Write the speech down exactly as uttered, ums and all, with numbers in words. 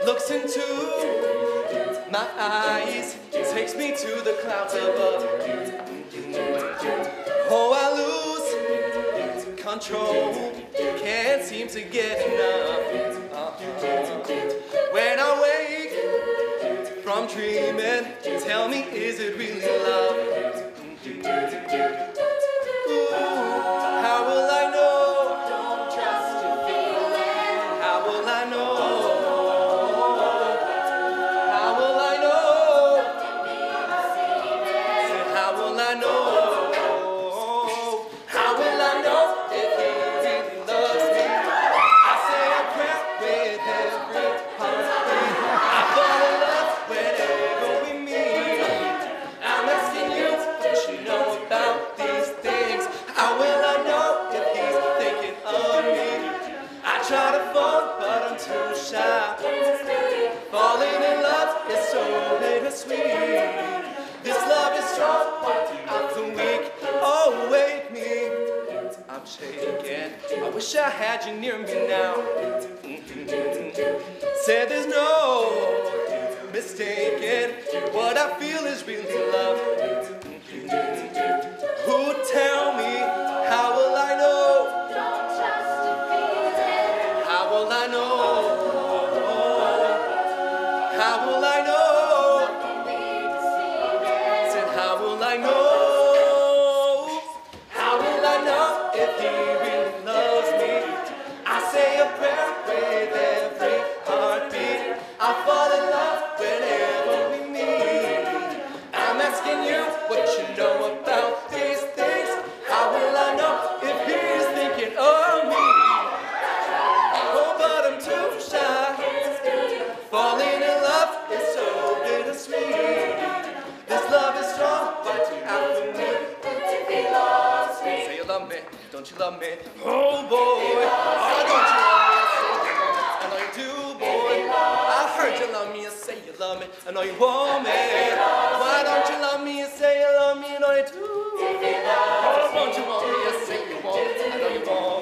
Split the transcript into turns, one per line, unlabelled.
looks into my eyes, takes me to the clouds above. Oh, I lose control, can't seem to get enough. Uh-huh. When I wake from dreaming, tell me, is it really love? Ooh, how will I know? Don't trust your feelings. How will I know? How will I know? Say, how will I know? How will I know if he really loves me? I say a prayer with every heartbeat. I fall in love whenever we meet. I'm asking you what you know about these things. How will I know if he's thinking of me? I try to fall, but I'm too shy. Falling in love is so bittersweet. This love is strong, I'm too weak. Oh, wake me. I'm shaking. I wish I had you near me now. Mm-hmm. Said there's no mistaking. What I feel is really love. Mm-hmm. Who tell me? How will I know? How will I know? How will I know? Said how will I know? How will I know if he really loves me? I say a prayer with every heartbeat. I fall in love whenever we meet. I'm asking you what you know about these things. How will I know if he's thinking of me? Oh, but I'm too shy. Falling in love is so bittersweet. This love is strong, but you have to me. Say you love me, don't you love me? Oh boy, oh, don't you love me? I know you do, boy. I heard you love me and say you love me. I know you want me. Why don't you love me and say you love me? I know you do. Oh, won't you want me and say you want me? I know you want me.